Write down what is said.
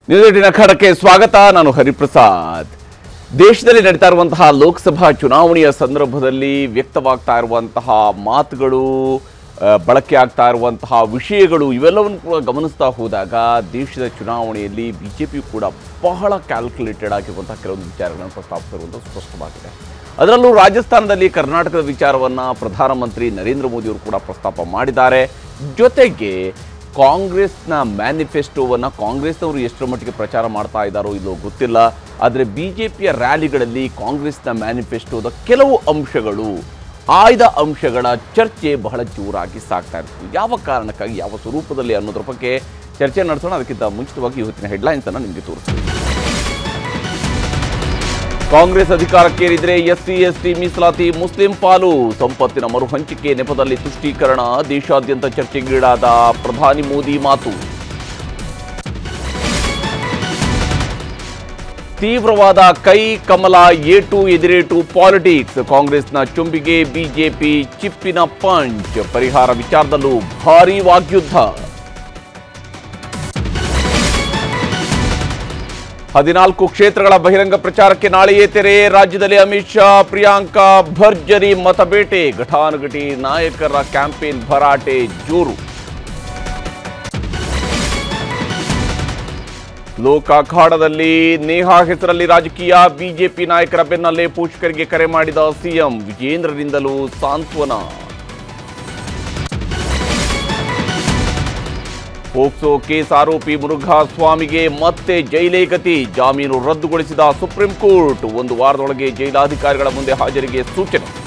News ಅಖಾಡಕ್ಕೆ ಸ್ವಾಗತ. ನಾನು ಹರಿಪ್ರಸಾದ್. ದೇಶದಲ್ಲಿ ನಡೀತಾ ಇರುವಂತಹ ಲೋಕಸಭಾ ಚುನಾವಣೆಯ ಸಂದರ್ಭದಲ್ಲಿ ವ್ಯಕ್ತವಾಗ್ತಾ ಇರುವಂತಹ ಮಾತುಗಳು, ಬಳಕೆ ಆಗ್ತಾ ಇರುವಂತಹ ವಿಷಯಗಳು ಇವೆಲ್ಲವನ್ನು ಕೂಡ ಗಮನಿಸ್ತಾ ಹೋದಾಗ ದೇಶದ ಚುನಾವಣೆಯಲ್ಲಿ ಬಿಜೆಪಿ ಕೂಡ ಬಹಳ ಕ್ಯಾಲ್ಕುಲೇಟೆಡ್ ಆಗಿರುವಂತಹ ಕೆಲವೊಂದು ವಿಚಾರಗಳನ್ನು ಪ್ರಸ್ತಾಪಿಸಿರುವಂಥ ಸ್ಪಷ್ಟವಾಗಿದೆ. ಅದರಲ್ಲೂ ರಾಜಸ್ಥಾನದಲ್ಲಿ ಕರ್ನಾಟಕದ ವಿಚಾರವನ್ನು ಪ್ರಧಾನಮಂತ್ರಿ ನರೇಂದ್ರ ಮೋದಿ ಅವರು ಕೂಡ ಪ್ರಸ್ತಾಪ ಮಾಡಿದ್ದಾರೆ. ಜೊತೆಗೆ ಕಾಂಗ್ರೆಸ್ನ ಮ್ಯಾನಿಫೆಸ್ಟೋವನ್ನು ಕಾಂಗ್ರೆಸ್ನವರು ಎಷ್ಟರ ಮಟ್ಟಿಗೆ ಪ್ರಚಾರ ಮಾಡ್ತಾ ಇದ್ದಾರೋ ಇಲ್ಲೋ ಗೊತ್ತಿಲ್ಲ. ಆದರೆ ಬಿಜೆಪಿಯ ರ್ಯಾಲಿಗಳಲ್ಲಿ ಕಾಂಗ್ರೆಸ್ನ ಮ್ಯಾನಿಫೆಸ್ಟೋದ ಕೆಲವು ಅಂಶಗಳು, ಆಯ್ದ ಅಂಶಗಳ ಚರ್ಚೆ ಬಹಳ ಜೋರಾಗಿ ಸಾಗ್ತಾ ಇರ್ತದೆ. ಯಾವ ಕಾರಣಕ್ಕಾಗಿ, ಯಾವ ಸ್ವರೂಪದಲ್ಲಿ ಅನ್ನೋದ್ರ ಬಗ್ಗೆ ಚರ್ಚೆ ನಡೆಸೋಣ. ಅದಕ್ಕಿಂತ ಮುಂಚಿತವಾಗಿ ಇವತ್ತಿನ ಹೆಡ್ಲೈನ್ಸನ್ನು ನಿಮಗೆ ತೋರಿಸ್ತೀವಿ. ಕಾಂಗ್ರೆಸ್ ಅಧಿಕಾರಕ್ಕೇರಿದ್ರೆ ಎಸ್ಸಿ ಎಸ್ಟಿ ಮೀಸಲಾತಿ ಮುಸ್ಲಿಂ ಪಾಲು, ಸಂಪತ್ತಿನ ಮರುಹಂಚಿಕೆ ನೆಪದಲ್ಲಿ ತುಷ್ಟೀಕರಣ, ದೇಶಾದ್ಯಂತ ಚರ್ಚೆಗೀಡಾದ ಪ್ರಧಾನಿ ಮೋದಿ ಮಾತು. ತೀವ್ರವಾದ ಕೈ ಕಮಲ ಏಟು ಎದಿರೇಟು ಪಾಲಿಟಿಕ್ಸ್, ಕಾಂಗ್ರೆಸ್ನ ಚುಂಬಿಗೆ ಬಿಜೆಪಿ ಚಿಪ್ಪಿನ ಪಂಚ್, ಪರಿಹಾರ ವಿಚಾರದಲ್ಲೂ ಭಾರೀ ವಾಗ್ಯುದ್ಧ. 14 ಕ್ಷೇತ್ರಗಳ ಬಹಿರಂಗ ಪ್ರಚಾರಕ್ಕೆ ನಾಳೆಯೇ ತೆರೆ, ರಾಜ್ಯದಲ್ಲಿ ಅಮಿತ್ ಶಾ ಪ್ರಿಯಾಂಕಾ ಭರ್ಜರಿ ಮತಬೇಟೆ, ಘಟಾನುಘಟಿ ನಾಯಕರ ಕ್ಯಾಂಪೇನ್ ಭರಾಟೆ ಜೋರು. ಲೋಕ ಅಖಾಡದಲ್ಲಿ ನೇಹಾ ಹೆಸರಲ್ಲಿ ರಾಜಕೀಯ, ಬಿಜೆಪಿ ನಾಯಕರ ಬೆನ್ನಲ್ಲೇ ಪೋಷಕರಿಗೆ ಕರೆ ಮಾಡಿದ ಸಿಎಂ, ವಿಜೇಂದ್ರರಿಂದಲೂ ಸಾಂತ್ವನ. ಪೋಕ್ಸೋ ಕೇಸ್ ಆರೋಪಿ ಮುರುಘಾಸ್ವಾಮಿಗೆ ಮತ್ತೆ ಜೈಲೇ ಗತಿ, ಜಾಮೀನು ರದ್ದುಗೊಳಿಸಿದ ಸುಪ್ರೀಂ ಕೋರ್ಟ್, 1 ವಾರದೊಳಗೆ ಜೈಲಾಧಿಕಾರಿಗಳ ಮುಂದೆ ಹಾಜರಿಗೆ ಸೂಚನೆ.